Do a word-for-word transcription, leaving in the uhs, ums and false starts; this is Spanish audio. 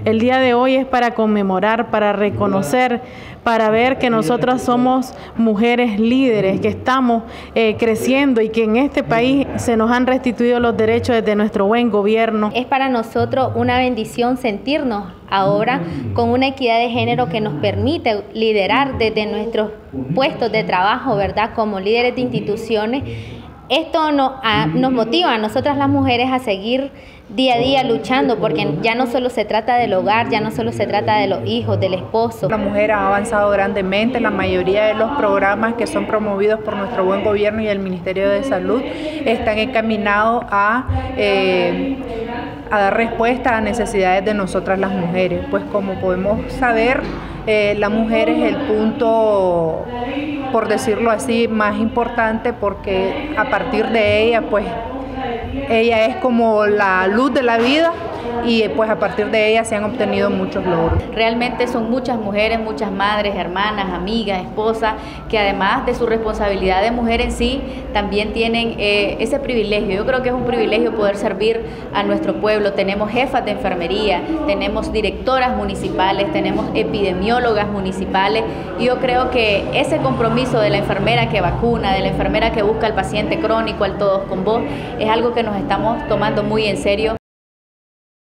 El día de hoy es para conmemorar, para reconocer, para ver que nosotras somos mujeres líderes, que estamos eh, creciendo y que en este país se nos han restituido los derechos desde nuestro buen gobierno. Es para nosotros una bendición sentirnos ahora con una equidad de género que nos permite liderar desde nuestros puestos de trabajo, ¿verdad? Como líderes de instituciones. Esto nos, a, nos motiva a nosotras las mujeres a seguir día a día luchando, porque ya no solo se trata del hogar, ya no solo se trata de los hijos, del esposo. La mujer ha avanzado grandemente. La mayoría de los programas que son promovidos por nuestro buen gobierno y el Ministerio de Salud están encaminados a, eh, a dar respuesta a necesidades de nosotras las mujeres. Pues como podemos saber, eh, la mujer es el punto, por decirlo así, más importante, porque a partir de ella, pues, ella es como la luz de la vida y pues a partir de ella se han obtenido muchos logros. Realmente son muchas mujeres, muchas madres, hermanas, amigas, esposas, que además de su responsabilidad de mujer en sí, también tienen eh, ese privilegio. Yo creo que es un privilegio poder servir a nuestro pueblo. Tenemos jefas de enfermería, tenemos directoras municipales, tenemos epidemiólogas municipales, y yo creo que ese compromiso de la enfermera que vacuna, de la enfermera que busca al paciente crónico, al Todos con Vos, es algo que nos estamos tomando muy en serio.